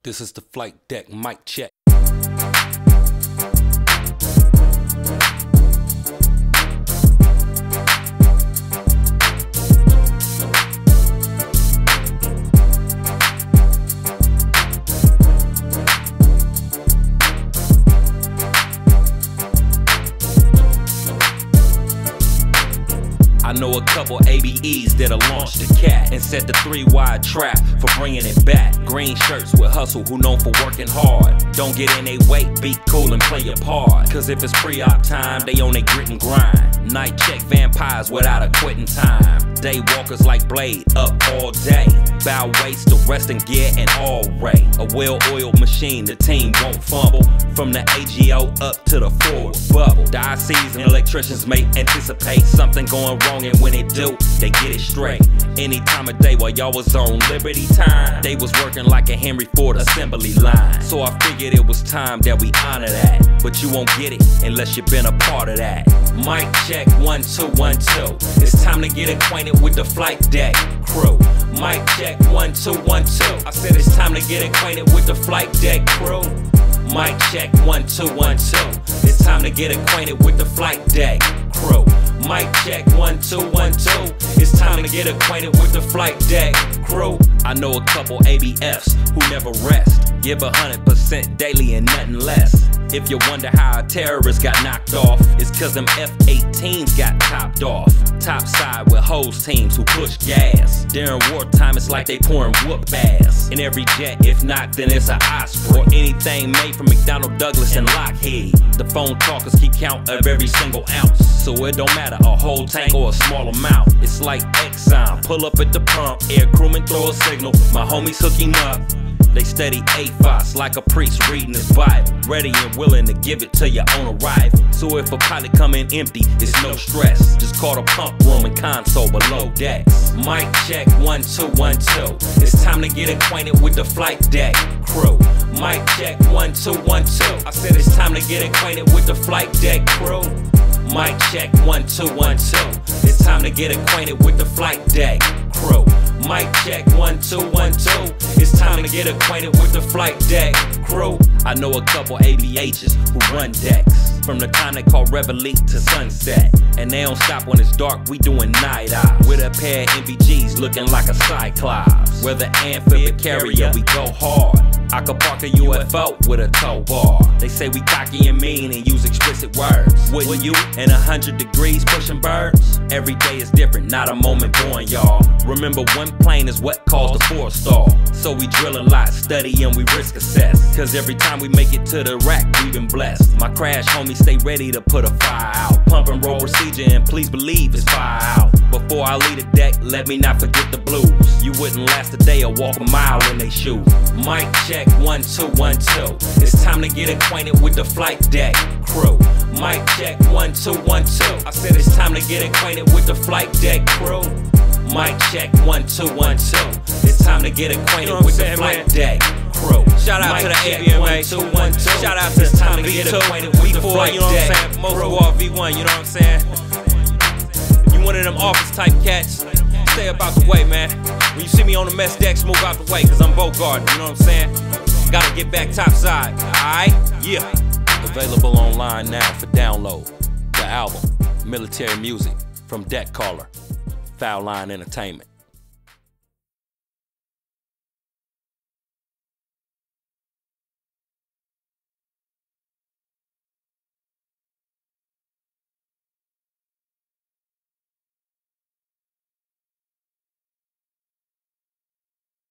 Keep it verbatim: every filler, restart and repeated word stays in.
This is the flight deck, mic check. I know a couple A B Es that'll launch the cat and set the three-wide trap for bringing it back. Green shirts with hustle who known for working hard. Don't get in they way, be cool and play your part. Cause if it's pre-op time, they on they grit and grind. Night check vampires without a quitting time. Day walkers like Blade, up all day. Bow waist to resting gear and all ray. A well-oiled machine, the team won't fumble. From the A G O up to the forward bubble. The I Cs and electricians may anticipate something going wrong, and when they do, they get it straight. Any time of day while y'all was on Liberty time, they was working like a Henry Ford assembly line. So I figured it was time that we honor that. But you won't get it unless you've been a part of that. Mic check, one, two, one, two. It's time to get acquainted with the flight deck crew. Mic check, one, two, one, two. I said it's time to get acquainted with the flight deck crew. Mic check, one, two, one, two. It's time to get acquainted with the flight deck crew. Mic check, one, two, one, two. It's time to get acquainted with the flight deck crew. I know a couple A B Fs who never rest. Give a hundred percent daily and nothing less. If you wonder how a terrorist got knocked off, it's cause them F eighteens got topped off. Top side with hose teams who push gas. During wartime it's like they pouring whoop ass. In every jet, if not then it's an Osprey. Or anything made from McDonnell Douglas and Lockheed. The phone talkers keep count of every single ounce. So it don't matter, a whole tank or a small amount. It's like Exxon, pull up at the pump. Air crewman throw a signal, my homies hook him up. They steady A F O S like a priest reading his Bible. Ready and willing to give it to you on arrival. So if a pilot come in empty, it's no stress. Just call the pump room and console below decks. Mic check, one, two, one, two. It's time to get acquainted with the flight deck crew. Mic check, one, two, one, two. I said it's time to get acquainted with the flight deck crew. Mic check, one, two, one, two. It's time to get acquainted with the flight deck crew. Mic check, one, two, one, two. It's time to get acquainted with the flight deck crew. I know a couple A B H's who run decks. From the time they call Reveille to sunset. And they don't stop when it's dark, we doing night eyes. With a pair of M V Gs looking like a Cyclops. Whether amphibian carrier, we go hard. I could park a U F O with a tow bar. They say we cocky and mean and use explicit words. Wouldn't you? In a hundred degrees pushing birds? Every day is different, not a moment born, y'all. Remember, one plane is what caused the four stall. So we drill a lot, study and we risk assess. Cause every time we make it to the rack, we've been blessed. My crash homies stay ready to put a fire out. Pump and roll procedure and please believe it's fire out. Before I leave the deck, let me not forget the blues. You wouldn't last a day or walk a mile in they shoes. Mic check, one, two, one, two. It's time to get acquainted with the flight deck crew. Mic check, one, two, one, two. I said it's time to get acquainted with the flight deck crew. Mic check, one, two, one, two. It's time to get acquainted you know with the flight deck crew. Shout out Mic to the check, A B M A. one, two, one, two. Shout out to it's the time to V get two, acquainted with the V four, flight you know what I'm deck saying? Most crew. of all V one, you know what I'm saying? If you one of them office type cats, stay about the way, man. When you see me on the mess decks, move out the way, cause I'm Bogart, you know what I'm saying? Gotta get back topside, alright? Yeah. Available online now for download. The album, Military Music, from Deck Caller, Foul Line Entertainment.